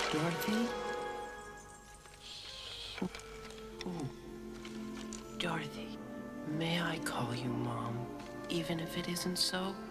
Dorothy? Oh. Dorothy, may I call you Mom, even if it isn't so?